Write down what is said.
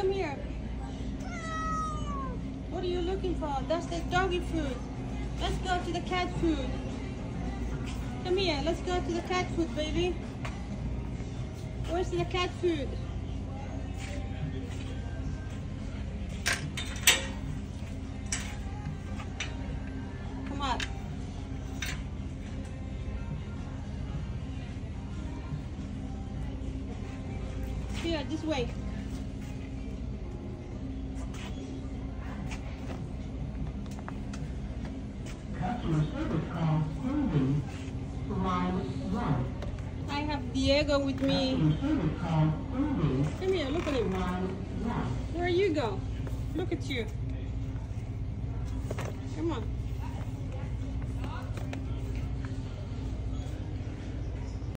Come here. What are you looking for? That's the doggy food. Let's go to the cat food. Come here, let's go to the cat food, baby. Where's the cat food? Come on. Here, this way. I have Diego with me. Come here, look at him. Where you go? Look at you. Come on.